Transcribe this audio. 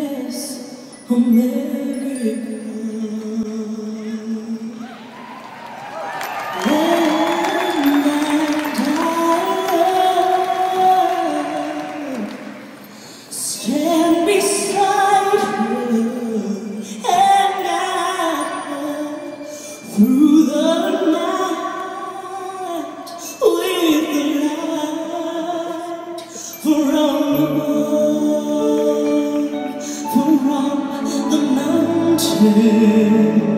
yes, America. Stand beside her, and I through the night with the light from above, from the mountain.